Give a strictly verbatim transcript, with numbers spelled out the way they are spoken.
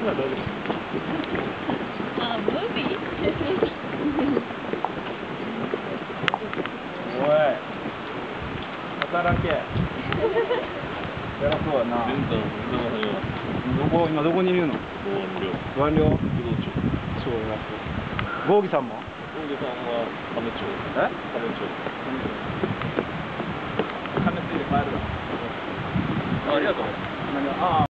あ、ムービーおい、働け。偉そうやな。どこ、今どこにいるの？ワンリョウ。そうや。ゴーギさんも？ゴーギさんは亀町。え？亀町。亀ついて帰るわ。ありがとう。何が？ああ。